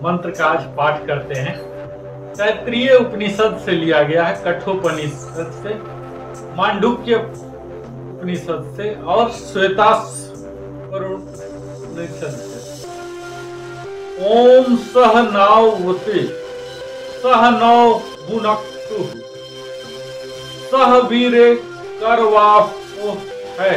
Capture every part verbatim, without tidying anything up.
मंत्र का आज पाठ करते हैं। तैत्तिरीय उपनिषद से लिया गया है, कठोपनिषद से, मांडुक्य उपनिषद से और श्वेताश्वर उपनिषद से। ओम सह नावते सह नौ भुनक्तु सह वीरे करवावो है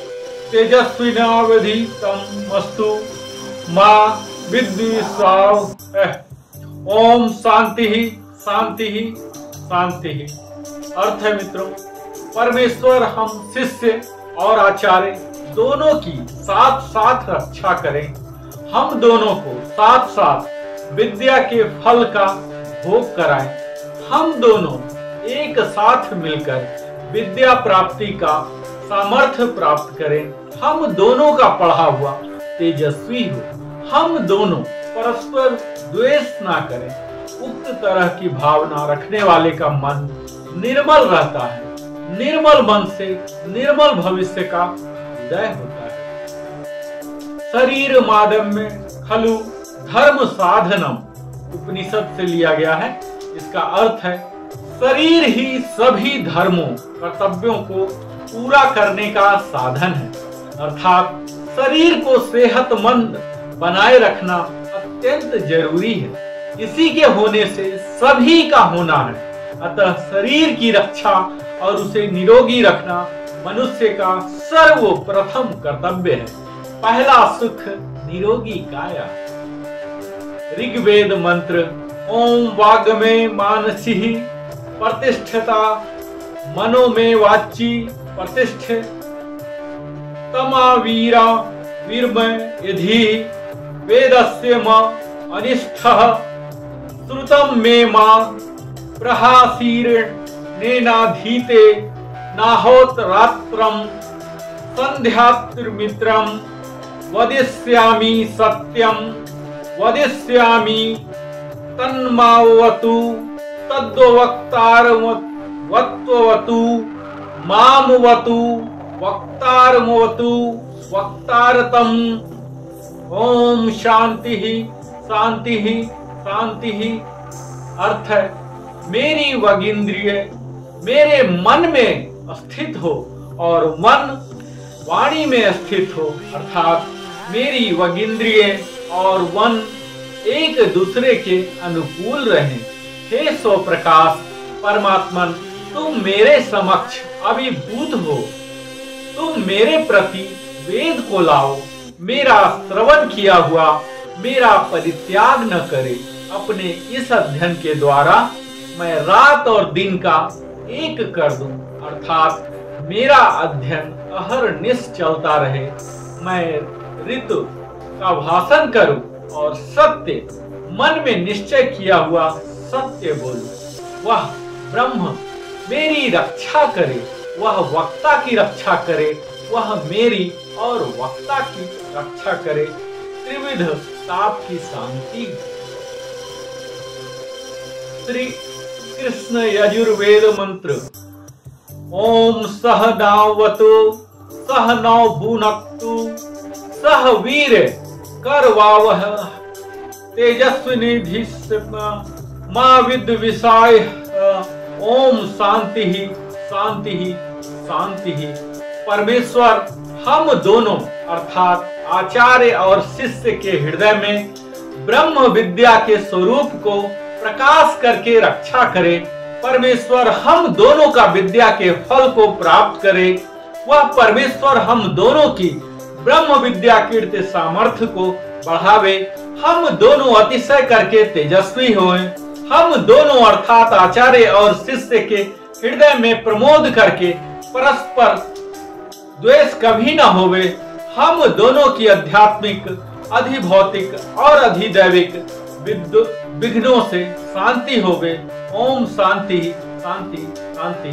तेजस्विनावधीतमस्तु मां विद्विषावहै। ओम शांति ही शांति ही शांति ही। अर्थ है मित्रों, परमेश्वर हम शिष्य और आचार्य दोनों की साथ साथ रक्षा करें। हम दोनों को साथ साथ विद्या के फल का भोग कराएं। हम दोनों एक साथ मिलकर विद्या प्राप्ति का सामर्थ्य प्राप्त करें। हम दोनों का पढ़ा हुआ तेजस्वी हो। हम दोनों परस्पर द्वेष ना करें। उक्त तरह की भावना रखने वाले का मन निर्मल रहता है। निर्मल मन से निर्मल भविष्य का उदय होता है। शरीर मादम्य खलु धर्म साधनम उपनिषद से लिया गया है। इसका अर्थ है शरीर ही सभी धर्मों कर्तव्यों को पूरा करने का साधन है। अर्थात शरीर को सेहतमंद बनाए रखना अत्यंत जरूरी है। इसी के होने से सभी का होना है। अतः शरीर की रक्षा और उसे निरोगी रखना मनुष्य का सर्वप्रथम कर्तव्य है। पहला सुख निरोगी काया। ऋग्वेद मंत्र ओम वाग्मे मानसी प्रतिष्ठता मनो में वाची प्रतिष्ठे तमा वीरा वीरमय यधि वेदस्य म अनिष्ठः श्रुतम मे मा प्रहासीर्णेनाधीते नाहोत रात्रम संध्यात्रिमित्रम वदिष्यामि सत्यम वदिष्यामि तन्मावतु तद्वक्तारवतु मामवतु वक्तारमवतु वक्तारतम। ओम शांति ही शांति ही शांति ही। अर्थ है मेरी वगिंद्रिय मेरे मन में स्थित हो और मन वाणी में स्थित हो। अर्थात मेरी वगिंद्रिय और मन एक दूसरे के अनुकूल रहें। हे सो प्रकाश परमात्मन, तुम मेरे समक्ष अभिभूत हो। तुम मेरे प्रति वेद को लाओ। मेरा श्रवण किया हुआ मेरा परित्याग न करे। अपने इस अध्ययन के द्वारा मैं रात और दिन का एक कर दूं। अर्थात मेरा अध्ययन अहरनिश चलता रहे। मैं ऋतु का भाषण करूं और सत्य मन में निश्चय किया हुआ सत्य बोलूं। वह ब्रह्म मेरी रक्षा करे, वह वक्ता की रक्षा करे, वह मेरी और वक्ता की रक्षा करे। त्रिविध ताप की शांति। श्री कृष्ण यजुर्वेद मंत्र ओम सह नावतु सह नौ भुनक्तु सह वीर करवावह तेजस्विनावधीतमस्तु मां विद्विषावहै। ओम शांति ही शांति ही शांति ही। परमेश्वर हम दोनों अर्थात आचार्य और शिष्य के हृदय में ब्रह्म विद्या के स्वरूप को प्रकाश करके रक्षा करे। परमेश्वर हम दोनों का विद्या के फल को प्राप्त करे। वह परमेश्वर हम दोनों की ब्रह्म विद्या कीर्ति सामर्थ्य को बढ़ावे। हम दोनों अतिशय करके तेजस्वी होएं। हम दोनों अर्थात आचार्य और शिष्य के हृदय में प्रमोद करके परस्पर द्वेष कभी न होवे। हम दोनों की आध्यात्मिक अधिभौतिक और अधिदैविक विघ्नों से शांति होवे। ओम शांति शांति शांति।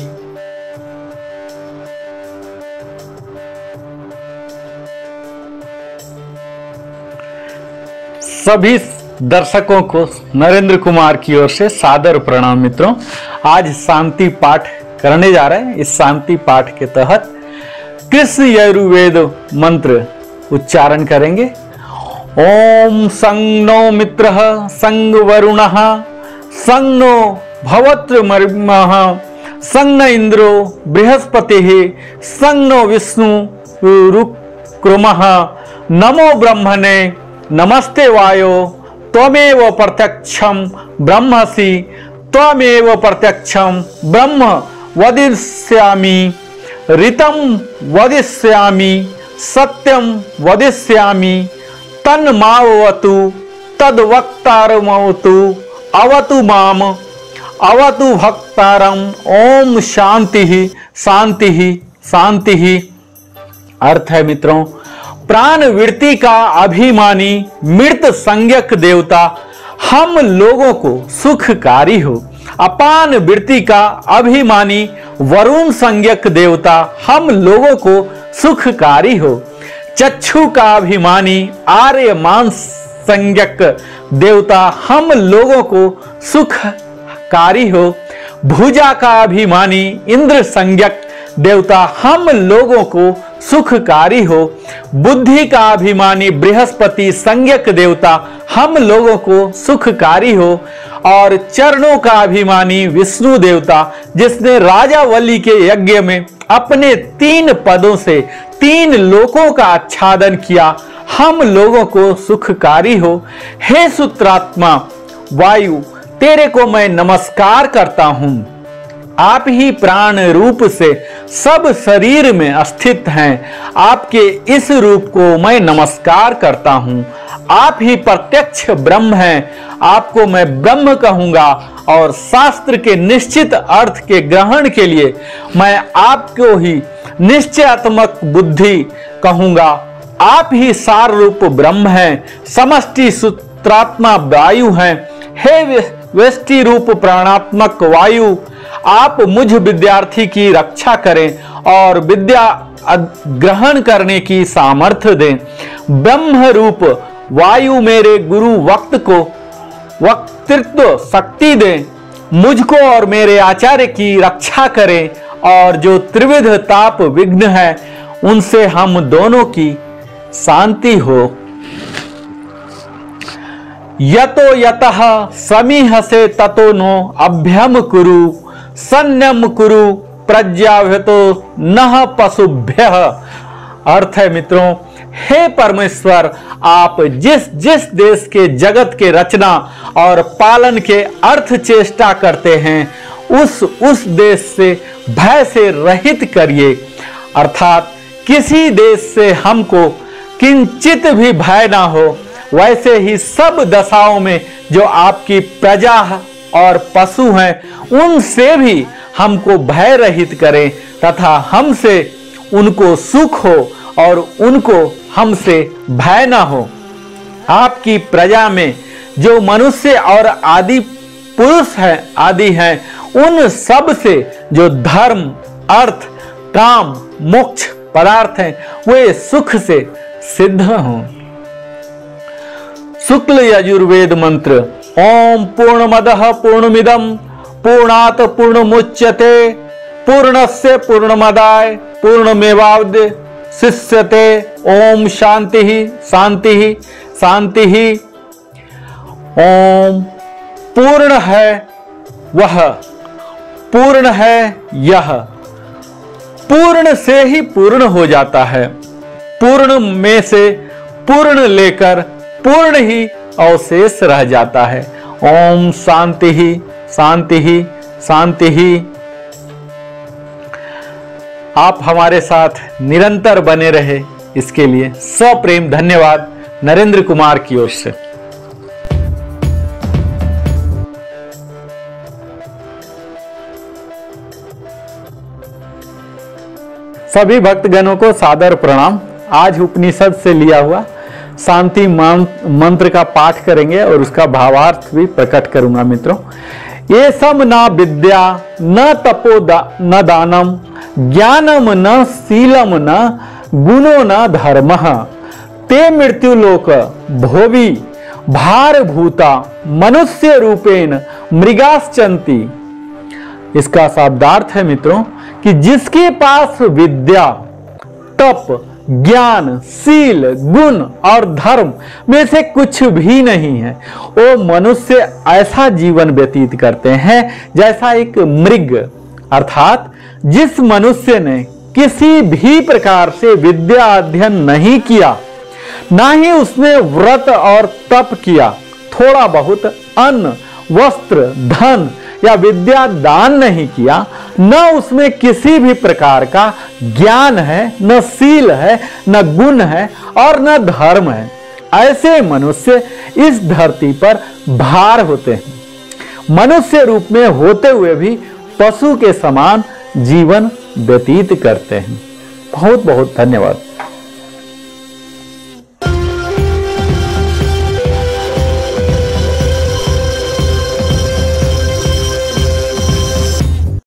सभी दर्शकों को नरेंद्र कुमार की ओर से सादर प्रणाम। मित्रों, आज शांति पाठ करने जा रहे हैं। इस शांति पाठ के तहत कृष्ण यजुर्वेद मंत्र उच्चारण करेंगे। ओम संग नो मित्रः संग वरुणः संग नो भवत्रमर्मः संग इंद्रो बृहस्पतिः संग नो विष्णु रुक्रमः नमो ब्रह्मणे नमस्ते वायो त्वमेव प्रत्यक्षं ब्रह्मसि त्वमेव प्रत्यक्षं ब्रह्म वदिष्यामि ऋतं वदिष्यामि सत्यं वदिष्यामि तन्मावतु तद्वक्तारमवतु अवतु माम अवतु भक्तारम। ओम शांति शांति शांति। अर्थ है मित्रों, प्राण वृत्ति का अभिमानी मृत संज्ञक देवता हम लोगों को सुखकारी हो। अपान वृत्ति का अभिमानी वरुण संज्ञक देवता हम लोगों को सुखकारी हो। चक्षु का अभिमानी आर्यमान संज्ञक देवता हम लोगों को सुखकारी हो। भुजा का अभिमानी इंद्र संज्ञक देवता हम लोगों को सुखकारी हो। बुद्धि का अभिमानी बृहस्पति संज्ञक देवता हम लोगों को सुखकारी हो। और चरणों का अभिमानी विष्णु देवता जिसने राजा वली के यज्ञ में अपने तीन पदों से तीन लोकों का आच्छादन किया, हम लोगों को सुखकारी हो। हे सूत्रात्मा वायु, तेरे को मैं नमस्कार करता हूं। आप ही प्राण रूप से सब शरीर में स्थित हैं। आपके इस रूप को मैं नमस्कार करता हूं। आप ही प्रत्यक्ष ब्रह्म हैं। आपको मैं ब्रह्म कहूंगा और शास्त्र के निश्चित अर्थ के ग्रहण के लिए मैं आपको ही निश्चयात्मक बुद्धि कहूंगा। आप ही सार रूप ब्रह्म हैं, समष्टि सूत्रात्मा वायु हैं। हे व्यष्टि रूप प्राणात्मक वायु, आप मुझ विद्यार्थी की रक्षा करें और विद्या ग्रहण करने की सामर्थ्य दें। ब्रह्म रूप वायु मेरे गुरु वक्त को वक्तृत्व शक्ति दें। मुझको और मेरे आचार्य की रक्षा करें और जो त्रिविध ताप विघ्न है उनसे हम दोनों की शांति हो। यतो यतः समीहसे ततो नो अभ्यम कुरु संयम कुरु प्रज्ञाव्यतो नः पशुभ्यः। अर्थ है मित्रों, हे परमेश्वर, आप जिस जिस देश के जगत के रचना और पालन के अर्थ चेष्टा करते हैं उस उस देश से भय से रहित करिए। अर्थात किसी देश से हमको किंचित भी भय ना हो। वैसे ही सब दशाओं में जो आपकी प्रजा और पशु हैं उनसे भी हमको भय रहित करें तथा हमसे उनको सुख हो और उनको हमसे भय न हो। आपकी प्रजा में जो मनुष्य और आदि पुरुष हैं आदि हैं उन सब से जो धर्म अर्थ काम मोक्ष पदार्थ हैं वे सुख से सिद्ध हों। शुक्ल यजुर्वेद मंत्र। ओम पूर्णमदः पूर्णमिदं पूर्णात् पूर्णमुच्यते पूर्णस्य पूर्णमदाय पूर्णमेवावशिष्यते। ओम शांति शांति शांति। ओम पूर्ण है वह, पूर्ण है यह, पूर्ण से ही पूर्ण हो जाता है। पूर्ण में से पूर्ण लेकर पूर्ण ही अवशेष रह जाता है। ओम शांति ही शांति ही शांति ही। आप हमारे साथ निरंतर बने रहे इसके लिए सप्रेम धन्यवाद नरेंद्र कुमार की ओर से। सभी भक्तगणों को सादर प्रणाम। आज उपनिषद से लिया हुआ शांति मंत्र का पाठ करेंगे और उसका भावार्थ भी प्रकट करूंगा। मित्रों, ये सब न विद्या न तपो न दानम ज्ञानम न शीलम न गुणो न धर्म ते मृत्युलोक भोवी भारभूता मनुष्य रूपेण मृगाश्चंती। इसका शब्दार्थ है मित्रों कि जिसके पास विद्या तप ज्ञान, शील, गुण और धर्म में से कुछ भी नहीं है। वो मनुष्य ऐसा जीवन व्यतीत करते हैं जैसा एक मृग, अर्थात जिस मनुष्य ने किसी भी प्रकार से विद्या अध्ययन नहीं किया, ना ही उसने व्रत और तप किया, थोड़ा बहुत अन्न, वस्त्र, धन या विद्या दान नहीं किया, न उसमें किसी भी प्रकार का ज्ञान है, न शील है, न गुण है और न धर्म है, ऐसे मनुष्य इस धरती पर भार होते हैं। मनुष्य रूप में होते हुए भी पशु के समान जीवन व्यतीत करते हैं। बहुत बहुत धन्यवाद।